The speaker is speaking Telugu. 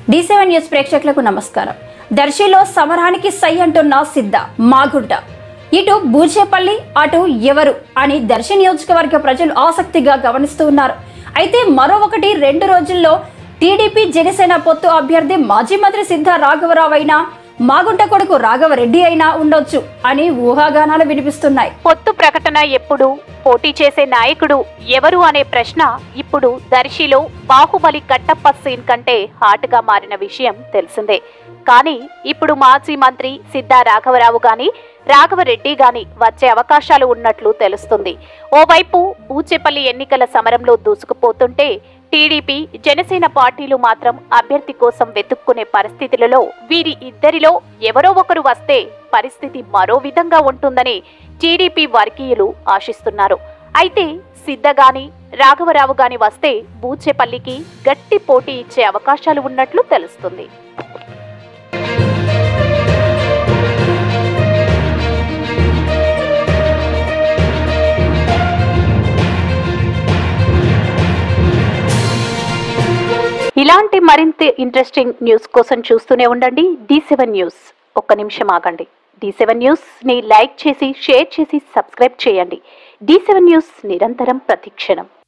D7 న్యూస్ ప్రేక్షకులకు నమస్కారం. దర్శిలో సమరానికి సై అంటున్న సిద్ధ మాగుంట. ఇటు బూచేపల్లి అటు ఎవరు అని దర్శి నియోజకవర్గ ప్రజలు ఆసక్తిగా గమనిస్తూ ఉన్నారు. అయితే మరొకటి 2 రోజుల్లో టీడీపీ జనసేన పొత్తు అభ్యర్థి మాజీ మంత్రి సిద్ధ రాఘవరావు అయినా మాగుంట కొడుకు రాఘవరెడ్డి అయినా ఉండొచ్చు అని ఊహాగానాలు వినిపిస్తున్నాయి. పొత్తు ప్రకటన ఎప్పుడు, పోటీ చేసే నాయకుడు ఎవరు అనే ప్రశ్న ఇప్పుడు దర్శిలో బాహుబలి కట్టప్ప సీన్ కంటే హాట్గా మారిన విషయం తెలిసిందే. కానీ ఇప్పుడు మాజీ మంత్రి సిద్ధ రాఘవరావు గాని రాఘవరెడ్డి గాని వచ్చే అవకాశాలు ఉన్నట్లు తెలుస్తుంది. ఓవైపు బూచేపల్లి ఎన్నికల సమరంలో దూసుకుపోతుంటే టీడీపీ జనసేన పార్టీలు మాత్రం అభ్యర్థి కోసం వెతుక్కునే పరిస్థితులలో వీరి ఇద్దరిలో ఎవరో ఒకరు వస్తే పరిస్థితి మరో విధంగా ఉంటుందని టీడీపీ వర్గీయులు ఆశిస్తున్నారు. అయితే సిద్ధ గాని రాఘవరావు గాని వస్తే బూచేపల్లికి గట్టి పోటీ ఇచ్చే అవకాశాలు ఉన్నట్లు తెలుస్తుంది. ఇలాంటి మరింత ఇంట్రెస్టింగ్ న్యూస్ కోసం చూస్తూనే ఉండండి D7 న్యూస్. ఒక్క నిమిషం ఆగండి. D7 న్యూస్ ని లైక్ చేసి, షేర్ చేసి, సబ్స్క్రైబ్ చేయండి. D7 న్యూస్ నిరంతరం ప్రతిక్షణం.